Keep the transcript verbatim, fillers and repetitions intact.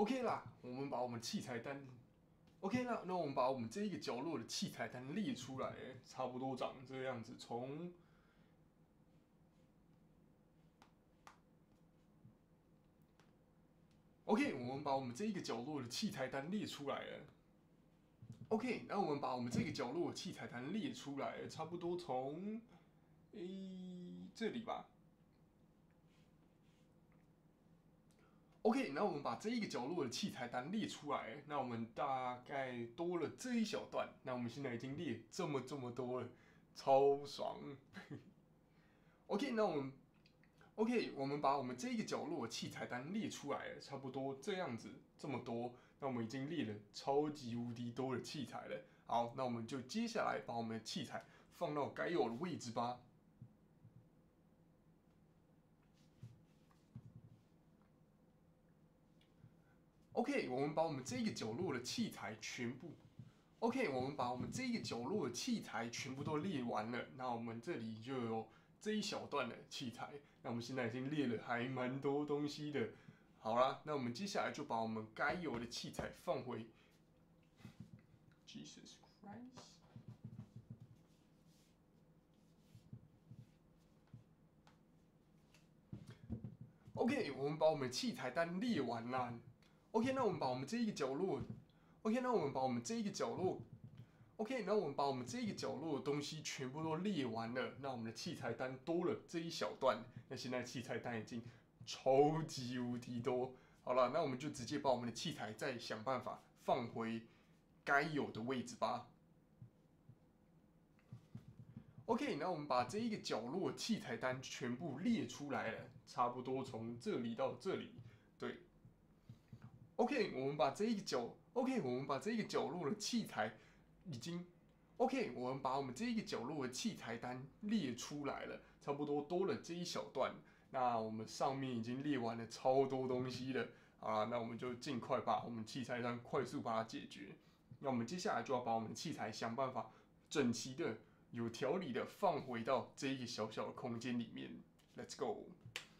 OK 啦，我们把我们器材单 OK 啦，那我们把我们这一个角落的器材单列出来，差不多长这样子。从 OK， 我们把我们这一个角落的器材单列出来了。OK， 那我们把我们这个角落的器材单列出来了，差不多从诶这里吧。OK， 那我们把这一个角落的器材单列出来，那我们大概多了这一小段，那我们现在已经列这么这么多了，超爽。OK， 那我们 OK， 我们把我们这一个角落的器材单列出来了，差不多这样子，这么多，那我们已经列了超级无敌多的器材了。好，那我们就接下来把我们的器材放到该有的位置吧。OK， 我们把我们这个角落的器材全部 OK， 我们把我们这个角落的器材全部都列完了。那我们这里就有这一小段的器材。那我们现在已经列了还蛮多东西的。好啦，那我们接下来就把我们该有的器材放回。Jesus Christ。OK， 我们把我们的器材单列完了。OK， 那我们把我们这一个角落 ，OK， 那我们把我们这一个角落 ，OK， 那我们把我们这一个角落的东西全部都列完了，那我们的器材单多了这一小段，那现在器材单已经超级无敌多。好了，那我们就直接把我们的器材再想办法放回该有的位置吧。OK， 那我们把这一个角落的器材单全部列出来了，差不多从这里到这里，对。OK， 我们把这一个角 OK， 我们把这一个角落的器材已经 OK， 我们把我们这一个角落的器材单列出来了，差不多多了这一小段。那我们上面已经列完了超多东西了，好啦，那我们就尽快把我们器材单快速把它解决。那我们接下来就要把我们的器材想办法整齐的、有条理的放回到这一个小小的空间里面。Let's go。